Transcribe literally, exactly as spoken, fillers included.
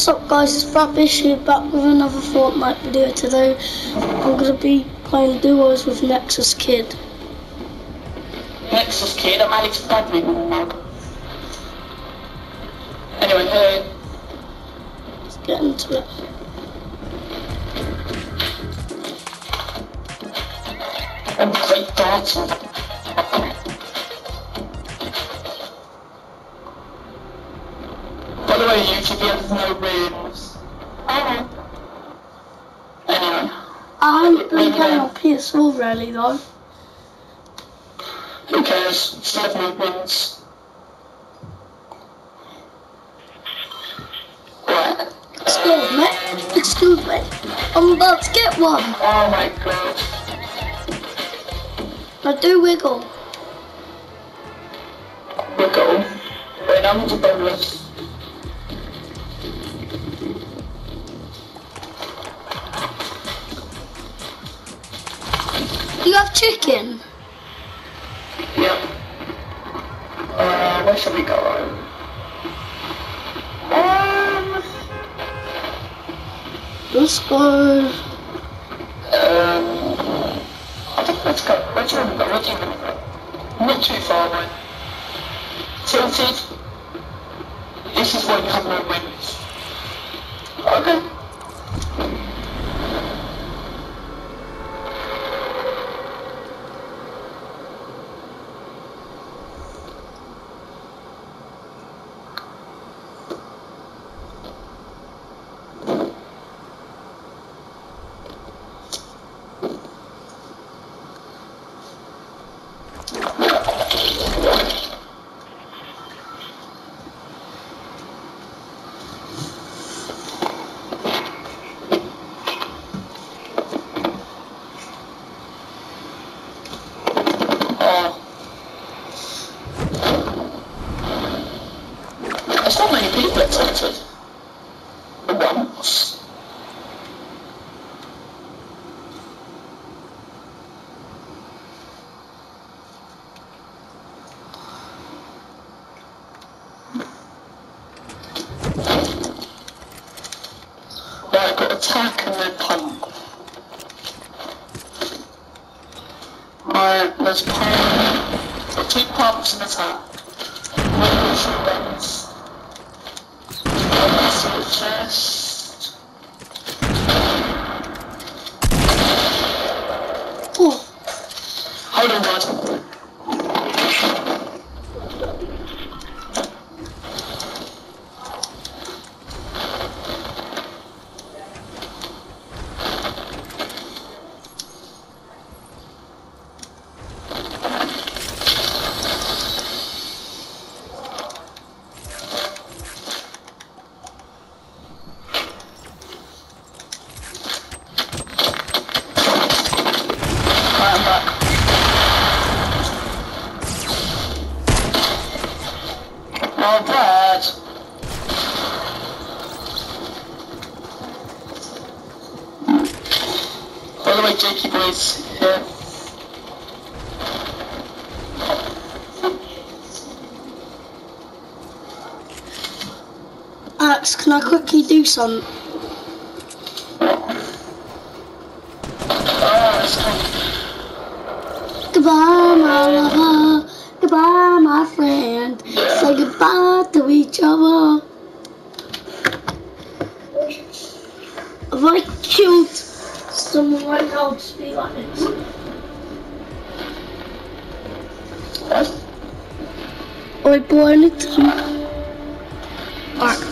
What's up guys, it's Rubbish here, back with another Fortnite video today. I'm going to be playing duos with Nexus Kid. Nexus Kid, I'm Alex Bradley. Anyway, hey. Let's get into it. I'm great dancer. By the way, YouTube, you have no wins. Oh. Anyway. I haven't been playing on P S four really though. Who cares? Still have no wins. What? Excuse me. Excuse me. I'm about to get one. Oh my god. I do wiggle. Wiggle? Wait, I'm the bonus. You have chicken? Yep. Uh, where should we go? Um... Let's go... Um... I think let's go. Where do you want to go? Where do you want to go? Not too far away. Tilted. This is where you have no wins. Okay. There's not many people at Tilted. Once. Right, I've got attack and then pump. Right, there's pump. Got two pumps and attack. Weapons. To the chest. Oh. Hold on, bud. I'm back. Not bad. By the way, Jakey boy's here. Alex, can I quickly do something? Oh, it's fine. Goodbye, my lover. Goodbye, my friend. Yeah. Say goodbye to each other. Have I killed someone right now to be like this? What? Oi, boy, I need to... Alright.